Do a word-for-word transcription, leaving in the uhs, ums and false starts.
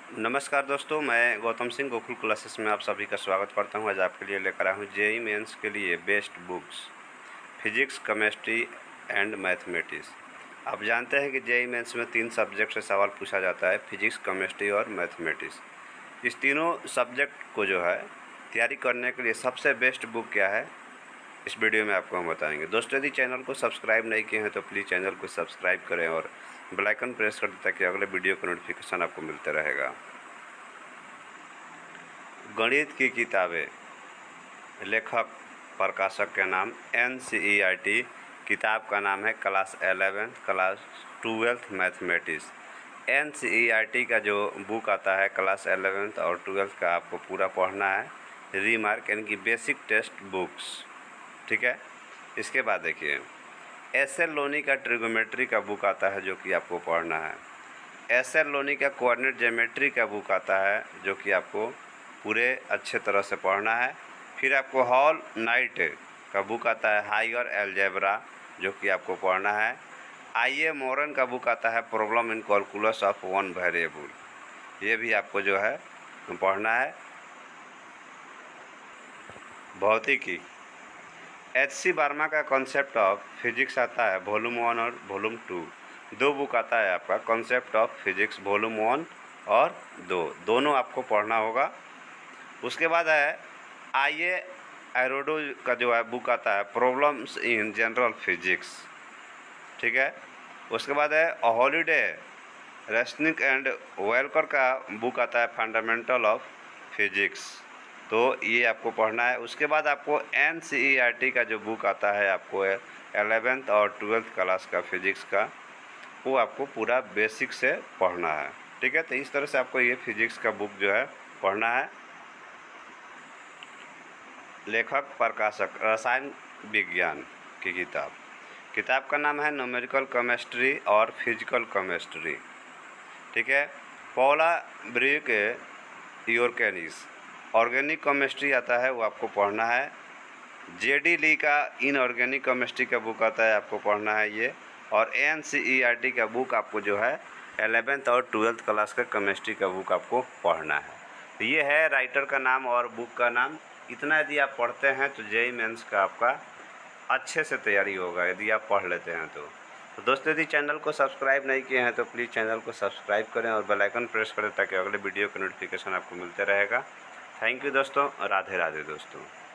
नमस्कार दोस्तों, मैं गौतम सिंह गोकुल क्लासेस में आप सभी का स्वागत करता हूं। आज आपके लिए लेकर आया हूं जेईई मेंस के लिए best books physics, chemistry and mathematics. आप जानते हैं कि जेईई मेंस में तीन सब्जेक्ट से सवाल पूछा जाता है, फिजिक्स, केमिस्ट्री और मैथमेटिक्स। इस तीनों सब्जेक्ट को जो है तैयारी करने के लिए सबसे बेस्ट बुक क्या है, इस वीडियो में आपको हम बताएंगे। दोस्तों, यदि चैनल को सब्सक्राइब नहीं किए हैं तो प्लीज़ चैनल को सब्सक्राइब करें और बेल आइकन प्रेस कर दें ताकि अगले वीडियो का नोटिफिकेशन आपको मिलता रहेगा। गणित की किताबें, लेखक प्रकाशक का नाम N C E R T, किताब का नाम है class eleventh class twelfth mathematics. N C E R T का जो बुक आता है क्लास एलेवेंथ और ट्वेल्थ का आपको पूरा पढ़ना है। रीमार्क यानी कि बेसिक टेस्ट बुक्स, ठीक है। इसके बाद देखिए एस एल लोनी का ट्रिगोमेट्री का बुक आता है जो कि आपको पढ़ना है। एस एल लोनी का कोऑर्डिनेट ज्योमेट्री का बुक आता है जो कि आपको पूरे अच्छे तरह से पढ़ना है। फिर आपको हॉल नाइट का बुक आता है हायर अलजेब्रा जो कि आपको पढ़ना है। आई ए मोरन का बुक आता है problem in calculus of one variable, ये भी आपको जो है पढ़ना है। भौतिकी, एच सी वर्मा का कॉन्सेप्ट ऑफ फिजिक्स आता है वॉल्यूम वन और वॉल्यूम टू। दो बुक आता है आपका concept of physics volume one और दो, दोनों आपको पढ़ना होगा। उसके बाद है आई ए एरोडो का जो है बुक आता है प्रॉब्लम्स इन जनरल फिजिक्स, ठीक है। उसके बाद है हॉलीडे रेस्निक एंड वेलकर का बुक आता है फंडामेंटल ऑफ फिजिक्स, तो ये आपको पढ़ना है। उसके बाद आपको N C E R T का जो बुक आता है आपको एलेवेंथ और ट्वेल्थ क्लास का फिजिक्स का, वो आपको पूरा बेसिक से पढ़ना है, ठीक है। तो इस तरह से आपको ये फिजिक्स का बुक जो है पढ़ना है। लेखक प्रकाशक रसायन विज्ञान की किताब, किताब का नाम है न्यूमेरिकल केमिस्ट्री और फिजिकल केमिस्ट्री, ठीक है। Paula Bruice Yurkanis organic chemistry आता है, वो आपको पढ़ना है। जे डी ली का इनऑर्गेनिक केमिस्ट्री का बुक आता है, आपको पढ़ना है ये। और N C E R T का बुक आपको जो है एलेवेंथ और ट्वेल्थ क्लास का केमिस्ट्री का बुक आपको पढ़ना है। तो ये है राइटर का नाम और बुक का नाम। इतना यदि आप पढ़ते हैं तो जेईई मेंस का आपका अच्छे से तैयारी होगा यदि आप पढ़ लेते हैं तो। तो दोस्तों, यदि चैनल को सब्सक्राइब नहीं किए हैं तो प्लीज़ चैनल को सब्सक्राइब करें और बेल आइकन प्रेस करें ताकि अगले वीडियो का नोटिफिकेशन आपको मिलते रहेगा। थैंक यू दोस्तों, राधे राधे दोस्तों।